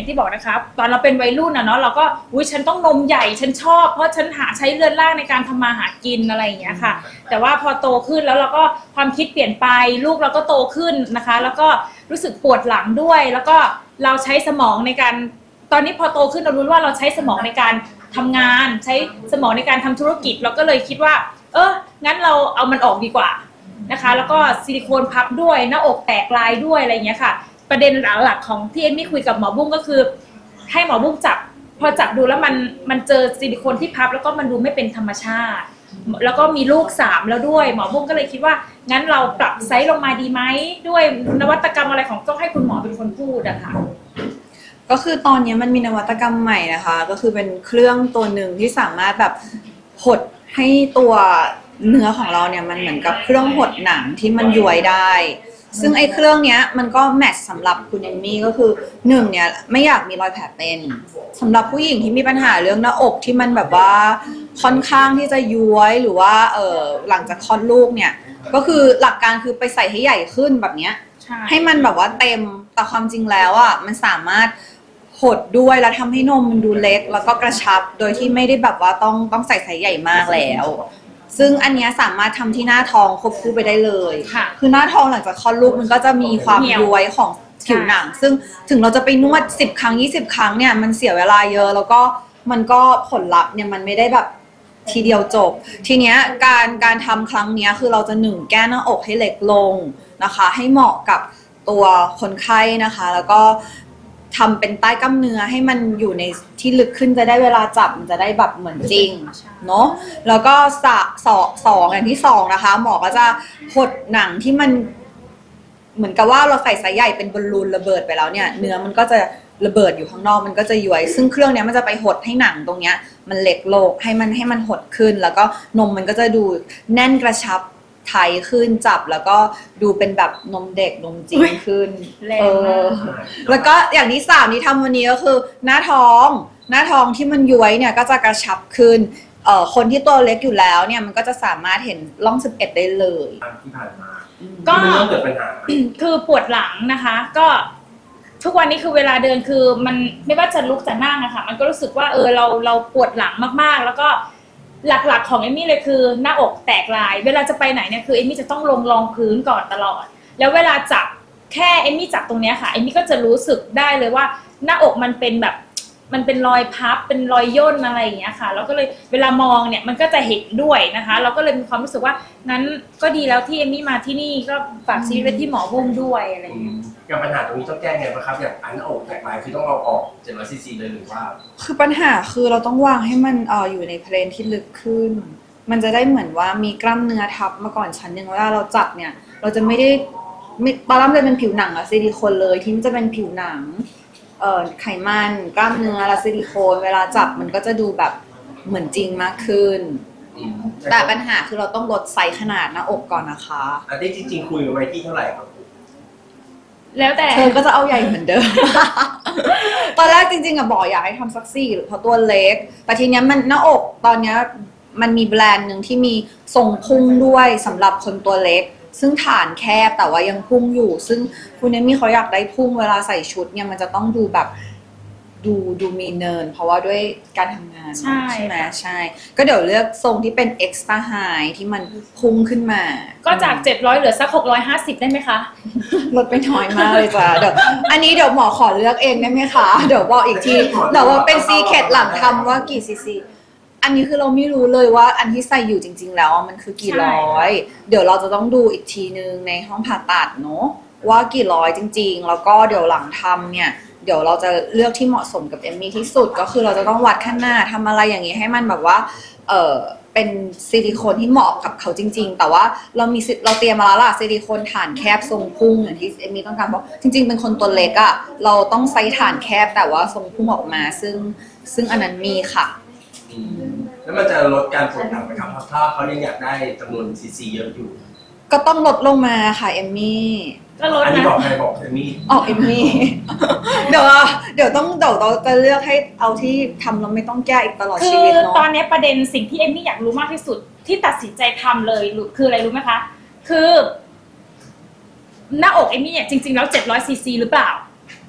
ที่บอกนะคะตอนเราเป็นวัยรุ่นเนาะเราก็ฉันต้องนมใหญ่ฉันชอบเพราะฉันใช้เลือดล่างในการทำมาหากินอะไรอย่างเงี้ยค่ะแต่ว่าพอโตขึ้นแล้วเราก็ความคิดเปลี่ยนไปลูกเราก็โตขึ้นนะคะแล้วก็รู้สึกปวดหลังด้วยแล้วก็เราใช้สมองในการตอนนี้พอโตขึ้นเรารู้ว่าเราใช้สมองในการทำงานใช้สมองในการทำธุรกิจเราก็เลยคิดว่างั้นเราเอามันออกดีกว่านะคะแล้วก็ซิลิโคนพับด้วยหน้าอกแตกลายด้วยอะไรอย่างเงี้ยค่ะประเด็นหลักของที่เอ็มมี่คุยกับหมอบุ้งก็คือให้หมอบุ้งจับพอจับดูแล้วมันเจอซิลิโคนที่พับแล้วก็มันดูไม่เป็นธรรมชาติแล้วก็มีลูก3แล้วด้วยหมอบุ้งก็เลยคิดว่างั้นเราปรับไซส์ลงมาดีไหมด้วยนวัตกรรมอะไรของต้องให้คุณหมอเป็นคนพูดอะค่ะก็คือตอนนี้มันมีนวัตกรรมใหม่นะคะก็คือเป็นเครื่องตัวหนึ่งที่สามารถแบบหดให้ตัวเนื้อของเราเนี่ยมันเหมือนกับเครื่องหดหนังที่มันย้วยได้ซึ่งไอ้เครื่องเนี้ยมันก็แมทช์สำหรับคุณเอมมี่ก็คือ1เนี่ยไม่อยากมีรอยแผลเป็นสำหรับผู้หญิงที่มีปัญหาเรื่องหน้าอกที่มันแบบว่าค่อนข้างที่จะย้วยหรือว่าหลังจากคลอดลูกเนี่ยก็คือหลักการคือไปใส่ให้ใหญ่ขึ้นแบบเนี้ยให้มันแบบว่าเต็มแต่ความจริงแล้วอ่ะมันสามารถหดด้วยแล้วทำให้นมมันดูเล็กแล้วก็กระชับโดยที่ไม่ได้แบบว่าต้องใส่ไซส์ใหญ่มากแล้วซึ่งอันนี้สามารถทำที่หน้าท้องควบคู่ไปได้เลยคือหน้าท้องหลังจากคลอดลูกมันก็จะมีความย้วยของผิวหนังซึ่งถึงเราจะไปนวด10 ครั้ง20 ครั้งเนี่ยมันเสียเวลาเยอะแล้วก็มันก็ผลลัพธ์เนี่ยมันไม่ได้แบบทีเดียวจบทีเนี้ยการทำครั้งนี้คือเราจะแก้หน้าอกให้เล็กลงนะคะให้เหมาะกับตัวคนไข้นะคะแล้วก็ทำเป็นใต้กล้ามเนื้อให้มันอยู่ในที่ลึกขึ้นจะได้เวลาจับมันจะได้แบบเหมือนจริงเนาะแล้วก็อย่างที่2นะคะหมอก็จะหดหนังที่มันเหมือนกับว่าเราใส่สายใหญ่เป็นบอลลูนระเบิดไปแล้วเนี่ยเนื้อมันก็จะระเบิดอยู่ข้างนอกมันก็จะย้วยซึ่งเครื่องนี้มันจะไปหดให้หนังตรงเนี้ยมันเล็กลงให้มันหดขึ้นแล้วก็นมมันก็จะดูแน่นกระชับไทยขึ้นจับแล้วก็ดูเป็นแบบนมเด็กนมจริงขึ้นแล้วก็อย่างที่3ที่ทำวันนี้ก็คือหน้าท้องที่มันย้วยเนี่ยก็จะกระชับขึ้นคนที่ตัวเล็กอยู่แล้วเนี่ยมันก็จะสามารถเห็นร่อง11ได้เลยที่ผ่านมาก็เกิดปัญหาคือปวดหลังนะคะก็ทุกวันนี้คือเวลาเดินคือมันไม่ว่าจะลุกจะนั่งอะค่ะมันก็รู้สึกว่าเราปวดหลังมากๆแล้วก็หลักๆของเอมมี่เลยคือหน้าอกแตกลายเวลาจะไปไหนเนี่ยคือเอมมี่จะต้องลงรองพื้นก่อนตลอดแล้วเวลาจับแค่เอมมี่จับตรงนี้ค่ะเอมมี่ก็จะรู้สึกได้เลยว่าหน้าอกมันเป็นแบบมันเป็นรอยพับเป็นรอยย่นอะไรอย่างเงี้ยค่ะแล้วก็เลยเวลามองเนี่ยมันก็จะเห็นด้วยนะคะเราก็เลยมีความรู้สึกว่างั้นก็ดีแล้วที่เอมมี่มาที่นี่ก็ฝากชีวิตไว้ที่หมอบุ้งด้วยอะไรอย่างเงี้ยกับปัญหาตรงนี้ต้องแก้ไงบ้างครับอย่างหน้าอกแตกลายคือต้องเอาออก700 ซีซีเลยหรือว่าคือปัญหาคือเราต้องวางให้มันอยู่ในเพลนที่ลึกขึ้นมันจะได้เหมือนว่ามีกล้ามเนื้อทับมาก่อนชั้นหนึ่งเวลาเราจับเนี่ยเราจะไม่ตอนแรกจะเป็นผิวหนังอะซิลิโคนเลยที่มันจะเป็นผิวหนังไขมันกล้ามเนื้อและซิลิโคนเวลาจับมันก็จะดูแบบเหมือนจริงมากขึ้นแต่ปัญหาคือเราต้องลดไซส์ขนาดหน้าอกก่อนนะคะอันนี้จริงๆคุยไว้ที่เท่าไหร่ครับแล้วแต่เธอก็จะเอาใหญ่เหมือนเดิม ตอนแรกจริงๆอะบอกอยากให้ทำสัก4เพราะตัวเล็กแต่ทีเนี้ยมันหน้าอกตอนเนี้ยมันมีแบรนด์หนึ่งที่มีทรงพุ่งด้วยสำหรับคนตัวเล็กซึ่งฐานแคบแต่ว่ายังพุ่งอยู่ซึ่งคุณเอมี่เขาอยากได้พุ่งเวลาใส่ชุดเนี่ยมันจะต้องดูแบบดูมีเนินเพราะว่าด้วยการทำงานใช่ไหมใช่ก็เดี๋ยวเลือกทรงที่เป็น extra high ที่มันพุ่งขึ้นมาก็จาก700เหลือสัก650ได้ไหมคะลดไปน้อยมากเลยจ้ะเดี๋ยวอันนี้เดี๋ยวหมอขอเลือกเองได้ไหมคะเดี๋ยวบอกอีกทีเดี๋ยวว่าเป็นซีเคร็ตหลังทำว่ากี่ซีซีอันนี้คือเราไม่รู้เลยว่าอันที่ใส่อยู่จริงๆแล้วมันคือกี่ร้อยเดี๋ยวเราจะต้องดูอีกทีนึงในห้องผ่าตัดเนาะว่ากี่ร้อยจริงๆแล้วก็เดี๋ยวหลังทำเนี่ยเดี๋ยวเราจะเลือกที่เหมาะสมกับเอมมี่ที่สุดก็คือเราจะต้องวัดข้างหน้าทำอะไรอย่างนี้ให้มันแบบว่าเป็นซิลิโคนที่เหมาะกับเขาจริงๆแต่ว่าเราเตรียมมาแล้วล่ะซิลิโคนฐานแคบทรงพุ่งอย่างที่เอมมี่ต้องการบอกจริงๆเป็นคนตัวเล็กอะเราต้องใส่ฐานแคบแต่ว่าทรงพุ่งออกมาซึ่งอันนั้นมีค่ะแล้วมันจะลดการปวดหลังไหมครับถ้าเขายังอยากได้จำนวนซีซีเยอะอยู่ก็ต้องลดลงมาค่ะเอมมี่ก็ลดนะอันนี้บอกใครบอกเอมมี่เอมมี่เดี๋ยวเราจะเลือกให้เอาที่ทำแล้วไม่ต้องแก้อีกตลอดชีวิตเนาะตอนนี้ประเด็นสิ่งที่เอมมี่อยากรู้มากที่สุดที่ตัดสินใจทำเลยคืออะไรรู้ไหมคะคือหน้าอกเอมมี่เนี่ยจริงๆแล้ว700 ซีซีหรือเปล่า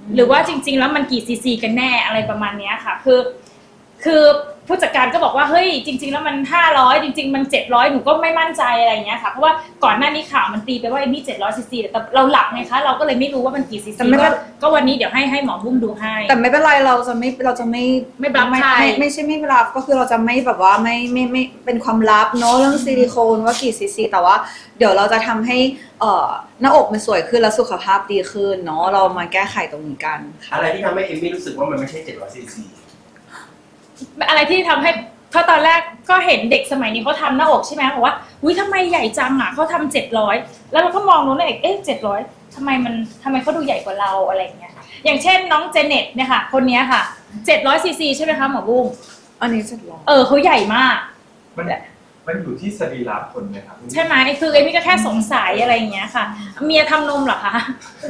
หรือว่าจริงๆแล้วมันกี่ซีซีกันแน่อะไรประมาณนี้ค่ะคือผู้จัดการก็บอกว่าเฮ้ยจริงๆแล้วมัน500จริงๆมัน700หนูก็ไม่มั่นใจอะไรอย่างเงี้ยค่ะเพราะว่าก่อนหน้านี้ข่าวมันตีไปว่าไอ้นี่700ซีซีแต่เราหลับไงคะเราก็เลยไม่รู้ว่ามันกี่ซีซีก็วันนี้เดี๋ยวให้หมอบุ้มดูให้แต่ไม่เป็นไรเราจะไม่บลับใครไม่ใช่ไม่บลับก็คือเราจะไม่แบบว่าไม่เป็นความลับเนาะเรื่องซิลิโคนว่ากี่ซีซีแต่ว่าเดี๋ยวเราจะทำให้หน้าอกมันสวยขึ้นและสุขภาพดีขึ้นเนาะเรามาแก้ไขตรงนี้กันอะไรที่ทำให้เอมมี่รู้สึกว่ามันไม่ใช่700ซีซีอะไรที่ทำให้เพราะตอนแรกก็เห็นเด็กสมัยนี้เขาทำหน้าอกใช่ไหมบอกว่าอุ้ยทำไมใหญ่จังอ่ะเขาทำ700แล้วเราก็มองน้องเด็ก700ทำไมเขาดูใหญ่กว่าเราอะไรอย่างเงี้ยอย่างเช่นน้องเจเน็ตเนี่ยค่ะคนนี้ค่ะ700ซีซีใช่ไหมคะหมอบุ้งอันนี้700 เขาใหญ่มากมันอยู่ที่สรีระคนไหมครับใช่ไหมคือเอมี่ก็แค่สงสัยอะไรอย่างเงี้ยค่ะเมียทำนมเหรอคะ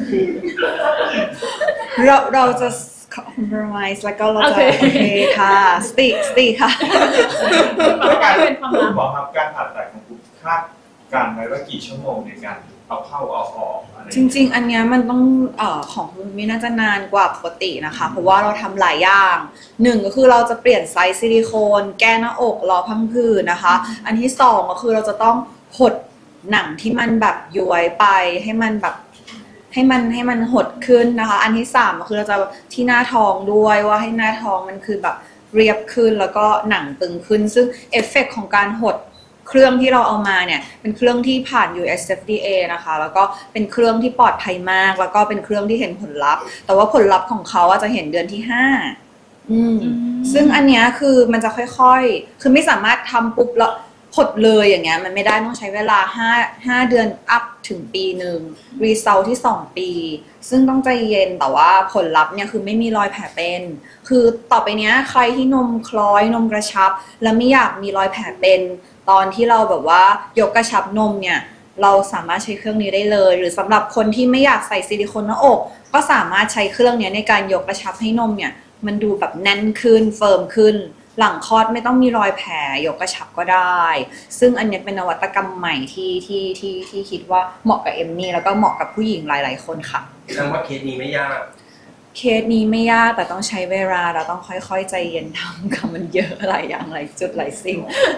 เราจะcompromise แล้วก็เราจะโอเคค่ะสติค่ะการเป็นความลับหมอครับการผ่าตัดของคุณคาดการไว้ว่ากี่ชั่วโมงในการเอาเข้าเอาออกจริงๆอันนี้มันต้องของคุณมิน่าจะนานกว่าปกตินะคะเพราะว่าเราทำหลายอย่างหนึ่งก็คือเราจะเปลี่ยนไซส์ซิลิโคนแก้หน้าอกล้อพังผืดนะคะอันที่สองก็คือเราจะต้องหดหนังที่มันแบบย้วยไปให้มันแบบให้มันหดขึ้นนะคะอันที่3คือเราจะที่หน้าท้องด้วยว่าให้หน้าท้องมันคือแบบเรียบขึ้นแล้วก็หนังตึงขึ้นซึ่งเอฟเฟกต์ของการหดเครื่องที่เราเอามาเนี่ยเป็นเครื่องที่ผ่าน US FDA นะคะแล้วก็เป็นเครื่องที่ปลอดภัยมากแล้วก็เป็นเครื่องที่เห็นผลลัพธ์แต่ว่าผลลัพธ์ของเขาจะเห็นเดือนที่5ซึ่งอันนี้คือมันจะค่อยๆคือไม่สามารถทำปุ๊บแล้วหดเลยอย่างเงี้ยมันไม่ได้ต้องใช้เวลา5เดือนอัพถึงปีหนึ่งรีเซลที่2ปีซึ่งต้องใจเย็นแต่ว่าผลลัพธ์เนี่ยคือไม่มีรอยแผลเป็นคือต่อไปเนี้ยใครที่นมคล้อยนมกระชับแล้วไม่อยากมีรอยแผลเป็นตอนที่เราแบบว่ายกกระชับนมเนี่ยเราสามารถใช้เครื่องนี้ได้เลยหรือสำหรับคนที่ไม่อยากใส่ซิลิโคนหน้าอกก็สามารถใช้เครื่องนี้ในการยกกระชับให้นมเนี่ยมันดูแบบแน่นขึ้นเฟิร์มขึ้นหลังคลอดไม่ต้องมีรอยแผลยกกระชับก็ได้ซึ่งอันนี้เป็นนวัตกรรมใหม่ที่คิดว่าเหมาะกับเอมมี่แล้วก็เหมาะกับผู้หญิงหลายๆคนค่ะแสดงว่าเคสนี้ไม่ยากเคสนี้ไม่ยากแต่ต้องใช้เวลาเราต้องค่อยๆใจเย็นทำค่ะมันเยอะหลายอย่างหลายจุดหลายสิ่ง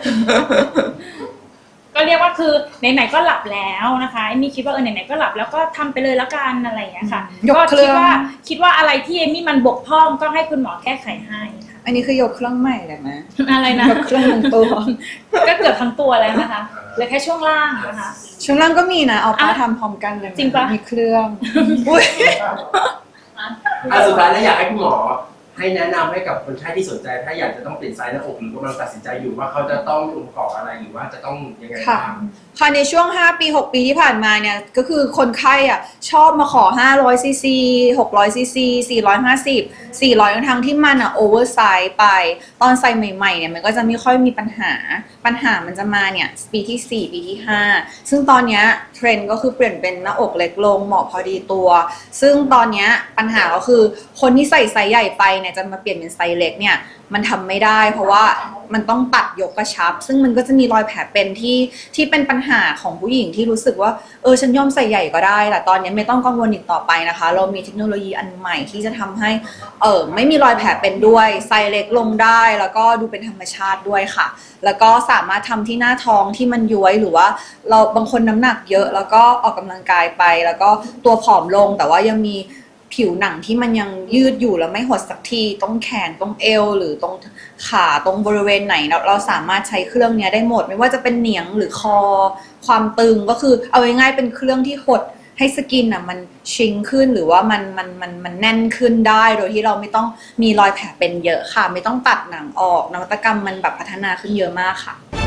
ก็เรียกว่าคือไหนๆก็หลับแล้วนะคะเอมมี่คิดว่าไหนๆก็หลับแล้วก็ทำไปเลยแล้วกันอะไรอย่างเงี้ยค่ะก็คิดว่าอะไรที่เอมมี่มันบกพร่องก็ให้คุณหมอแก้ไขให้อันนี้คือยกเครื่องใหม่เลยไหมอะไรนะยกเครื่องทั้งตัวก็เกือบทั้งตัวแล้วนะคะเหลือแค่ช่วงล่างนะคะช่วงล่างก็มีนะเอาป้าทำพร้อมกันเลยจริงปะมีเครื่องสุดท้ายแล้วอยากให้คุณหมอให้แนะนำให้กับคนไข้ที่สนใจถ้าอยากจะต้องเปลี่ยนไซส์หน้าอกหรือกำลังตัดสินใจอยู่ว่าเขาจะต้ององค์ประกอบอะไรหรือว่าจะต้องยังไงบ้างค่ะในช่วง5ปี6ปีที่ผ่านมาเนี่ยก็คือคนไข้ชอบมาขอ500ซีซี600ซีซี450 400ทั้งที่มันโอเวอร์ไซส์ไปตอนใส่ใหม่ๆเนี่ยมันก็จะไม่ค่อยมีปัญหามันจะมาเนี่ยปีที่4ปีที่5ซึ่งตอนนี้เทรนด์ก็คือเปลี่ยนเป็นหน้าอกเล็กลงเหมาะพอดีตัวซึ่งตอนนี้ปัญหาก็คือคนที่ใส่ไซส์ใหญ่ไปเนี่ยจะมาเปลี่ยนเป็นไซส์เล็กเนี่ยมันทำไม่ได้เพราะว่ามันต้องตัดยกกระชับซึ่งมันก็จะมีรอยแผลเป็นที่เป็นปัญหาของผู้หญิงที่รู้สึกว่าฉันยอมใส่ใหญ่ก็ได้แต่ตอนนี้ไม่ต้องกังวลอีกต่อไปนะคะเรามีเทคโนโลยีอันใหม่ที่จะทำให้ไม่มีรอยแผลเป็นด้วยไซส์เล็กลงได้แล้วก็ดูเป็นธรรมชาติด้วยค่ะแล้วก็สามารถทำที่หน้าท้องที่มันย้วยหรือว่าเราบางคนน้ำหนักเยอะแล้วก็ออกกำลังกายไปแล้วก็ตัวผอมลงแต่ว่ายังมีผิวหนังที่มันยังยืดอยู่แล้วไม่หดสักทีตรงแขนตรงเอวหรือตรงขาตรงบริเวณไหนเราสามารถใช้เครื่องนี้ได้หมดไม่ว่าจะเป็นเหนียงหรือคอความตึงก็คือเอาง่ายๆเป็นเครื่องที่หดให้สกินมันชิงขึ้นหรือว่ามันแน่นขึ้นได้โดยที่เราไม่ต้องมีรอยแผลเป็นเยอะค่ะไม่ต้องตัดหนังออกนวัตกรรมมันแบบพัฒนาขึ้นเยอะมากค่ะ